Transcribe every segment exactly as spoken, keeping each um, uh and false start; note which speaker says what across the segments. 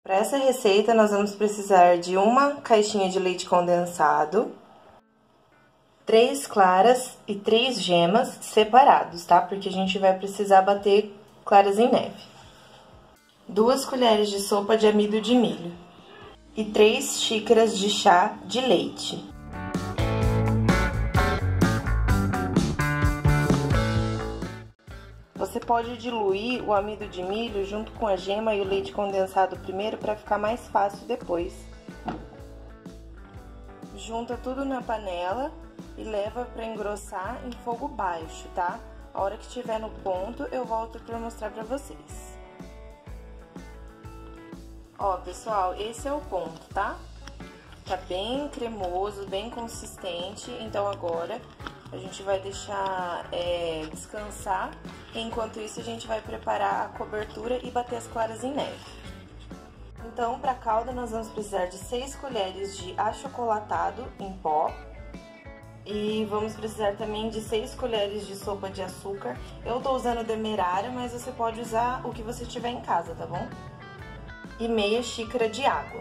Speaker 1: Para essa receita, nós vamos precisar de uma caixinha de leite condensado, três claras e três gemas separados, tá? Porque a gente vai precisar bater claras em neve. Duas colheres de sopa de amido de milho e três xícaras de chá de leite. Você pode diluir o amido de milho junto com a gema e o leite condensado primeiro para ficar mais fácil depois. Junta tudo na panela e leva para engrossar em fogo baixo, tá? A hora que estiver no ponto, eu volto para mostrar para vocês. Ó, pessoal, esse é o ponto, tá? Tá bem cremoso, bem consistente, então agora a gente vai deixar é, descansar. Enquanto isso, a gente vai preparar a cobertura e bater as claras em neve. Então, para a calda, nós vamos precisar de seis colheres de achocolatado em pó. E vamos precisar também de seis colheres de sopa de açúcar. Eu tô usando demerara, mas você pode usar o que você tiver em casa, tá bom? E meia xícara de água.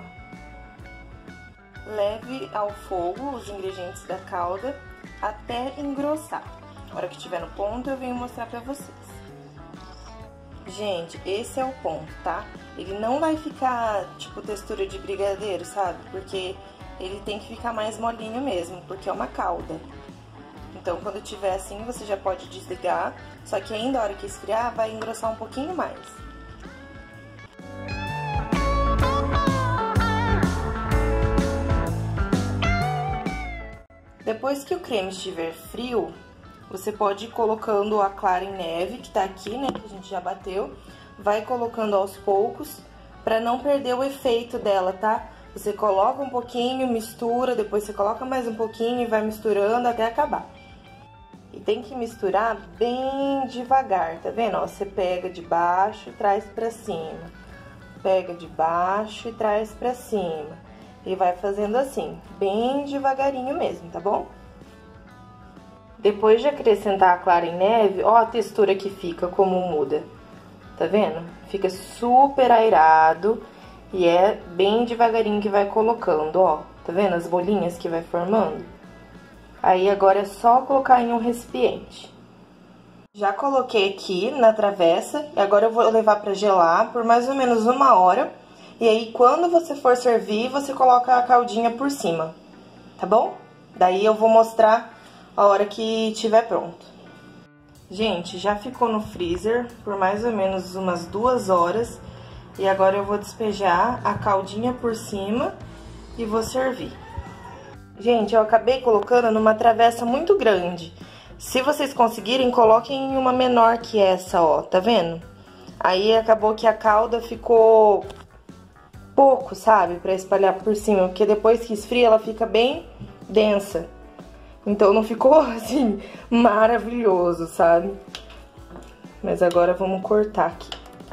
Speaker 1: Leve ao fogo os ingredientes da calda até engrossar. Na hora que estiver no ponto, eu venho mostrar pra vocês. Gente, esse é o ponto, tá? Ele não vai ficar, tipo, textura de brigadeiro, sabe? Porque ele tem que ficar mais molinho mesmo, porque é uma calda. Então, quando tiver assim, você já pode desligar. Só que ainda, a hora que esfriar, vai engrossar um pouquinho mais. Depois que o creme estiver frio, você pode ir colocando a clara em neve, que tá aqui, né, que a gente já bateu. Vai colocando aos poucos, pra não perder o efeito dela, tá? Você coloca um pouquinho, mistura, depois você coloca mais um pouquinho e vai misturando até acabar. E tem que misturar bem devagar, tá vendo? Ó, você pega de baixo e traz pra cima. Pega de baixo e traz pra cima. E vai fazendo assim, bem devagarinho mesmo, tá bom? Depois de acrescentar a clara em neve, ó a textura que fica, como muda. Tá vendo? Fica super aerado e é bem devagarinho que vai colocando, ó. Tá vendo as bolinhas que vai formando? Aí agora é só colocar em um recipiente. Já coloquei aqui na travessa e agora eu vou levar pra gelar por mais ou menos uma hora. E aí, quando você for servir, você coloca a caldinha por cima, tá bom? Daí eu vou mostrar a hora que estiver pronto. Gente, já ficou no freezer por mais ou menos umas duas horas. E agora eu vou despejar a caldinha por cima e vou servir. Gente, eu acabei colocando numa travessa muito grande. Se vocês conseguirem, coloquem em uma menor que essa, ó, tá vendo? Aí acabou que a calda ficou pouco, sabe, pra espalhar por cima, porque depois que esfria ela fica bem densa. Então não ficou, assim, maravilhoso, sabe? Mas agora vamos cortar aqui.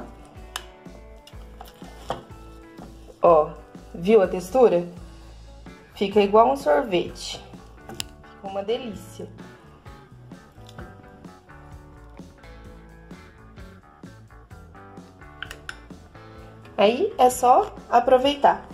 Speaker 1: Ó, viu a textura? Fica igual um sorvete. Fica uma delícia. Aí é só aproveitar.